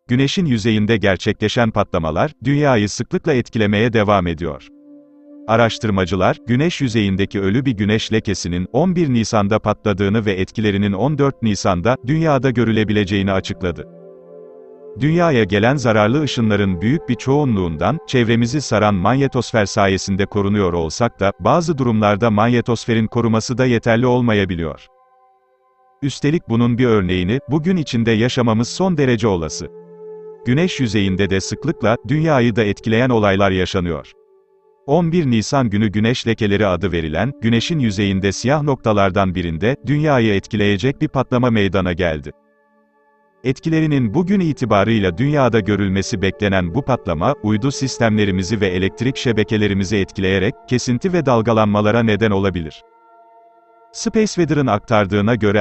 Güneşin yüzeyinde gerçekleşen patlamalar, Dünyayı sıklıkla etkilemeye devam ediyor. Araştırmacılar, Güneş yüzeyindeki ölü bir güneş lekesinin 11 Nisan'da patladığını ve etkilerinin 14 Nisan'da Dünya'da görülebileceğini açıkladı. Dünyaya gelen zararlı ışınların büyük bir çoğunluğundan, çevremizi saran manyetosfer sayesinde korunuyor olsak da, bazı durumlarda manyetosferin koruması da yeterli olmayabiliyor. Üstelik bunun bir örneğini, bugün içinde yaşamamız son derece olası. Güneş yüzeyinde de sıklıkla, Dünyayı da etkileyen olaylar yaşanıyor. 11 Nisan günü güneş lekeleri adı verilen, Güneşin yüzeyinde siyah noktalardan birinde, Dünyayı etkileyecek bir patlama meydana geldi. Etkilerinin bugün itibarıyla Dünyada görülmesi beklenen bu patlama, uydu sistemlerimizi ve elektrik şebekelerimizi etkileyerek, kesinti ve dalgalanmalara neden olabilir. Spaceweather'ın aktardığına göre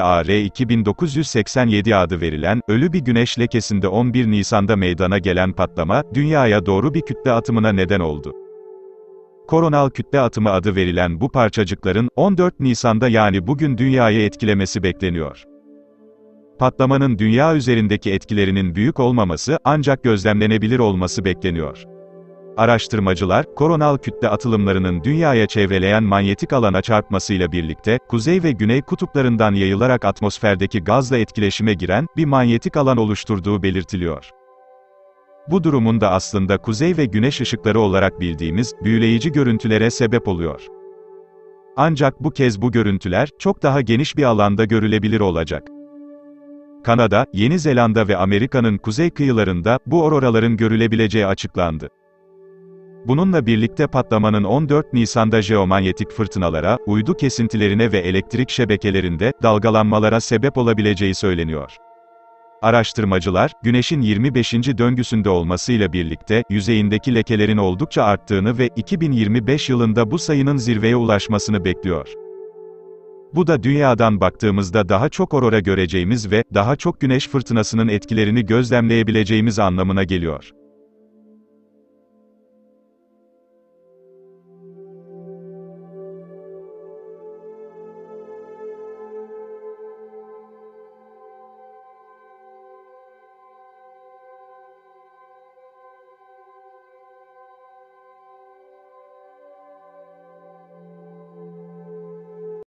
AR-2987 adı verilen, ölü bir güneş lekesinde 11 Nisan'da meydana gelen patlama, Dünyaya doğru bir kütle atımına neden oldu. Koronal kütle atımı adı verilen bu parçacıkların, 14 Nisan'da yani bugün Dünyayı etkilemesi bekleniyor. Patlamanın Dünya üzerindeki etkilerinin büyük olmaması, ancak gözlemlenebilir olması bekleniyor. Araştırmacılar, koronal kütle atılımlarının Dünyaya çevreleyen manyetik alana çarpmasıyla birlikte, kuzey ve güney kutuplarından yayılarak atmosferdeki gazla etkileşime giren, bir manyetik alan oluşturduğu belirtiliyor. Bu durumun da aslında kuzey ve güneş ışıkları olarak bildiğimiz, büyüleyici görüntülere sebep oluyor. Ancak bu kez bu görüntüler, çok daha geniş bir alanda görülebilir olacak. Kanada, Yeni Zelanda ve Amerika'nın kuzey kıyılarında, bu auroraların görülebileceği açıklandı. Bununla birlikte patlamanın 14 Nisan'da jeomanyetik fırtınalara, uydu kesintilerine ve elektrik şebekelerinde, dalgalanmalara sebep olabileceği söyleniyor. Araştırmacılar, Güneş'in 25. döngüsünde olmasıyla birlikte, yüzeyindeki lekelerin oldukça arttığını ve 2025 yılında bu sayının zirveye ulaşmasını bekliyor. Bu da Dünya'dan baktığımızda daha çok aurora göreceğimiz ve daha çok güneş fırtınasının etkilerini gözlemleyebileceğimiz anlamına geliyor.